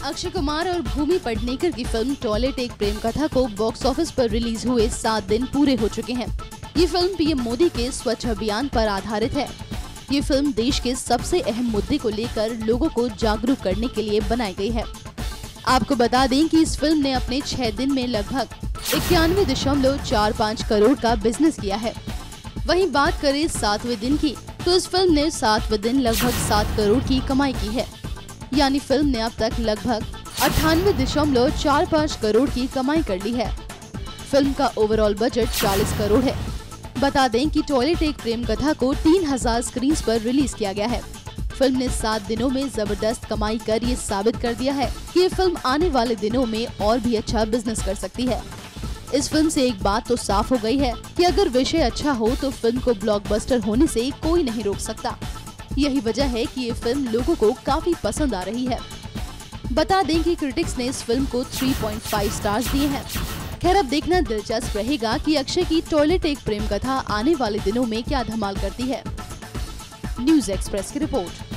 अक्षय कुमार और भूमि पेडनेकर की film toilet एक प्रेम कथा को बॉक्स ऑफिस पर रिलीज हुए 7 दिन पूरे हो चुके हैं। ये फिल्म पीएम मोदी के स्वच्छ अभियान पर आधारित है। ये फिल्म देश के सबसे अहम मुद्दे को लेकर लोगों को जागरूक करने के लिए बनाई गई है। आपको बता दें कि इस फिल्म ने अपने 6 दिन में लगभग 91.45 करोड़ का बिजनेस किया है। वहीं बात करें 7वें दिन की, तो इस फिल्म ने 7वें दिन लगभग 7 करोड़ की कमाई की है। यानी फिल्म ने अब तक लगभग 98.45 करोड़ की कमाई कर ली है। फिल्म का ओवरऑल बजट 40 करोड़ है। बता दें कि टॉयलेट एक प्रेम कथा को 3000 स्क्रीन्स पर रिलीज किया गया है। फिल्म ने 7 दिनों में जबरदस्त कमाई कर ये साबित कर दिया है कि ये फिल्म आने वाले दिनों में और भी अच्छा बिजनेस कर सकती है। इस फिल्म से एक बात तो साफ हो गई है कि अगर विषय अच्छा हो तो फिल्म को ब्लॉकबस्टर होने से कोई नहीं रोक सकता। यही वजह है कि ये फिल्म लोगों को काफी पसंद आ रही है। बता दें कि क्रिटिक्स ने इस फिल्म को 3.5 स्टार्स दिए हैं। खैर, अब देखना दिलचस्प रहेगा कि अक्षय की टॉयलेट एक प्रेम कथा आने वाले दिनों में क्या धमाल करती है। न्यूज़ एक्सप्रेस की रिपोर्ट।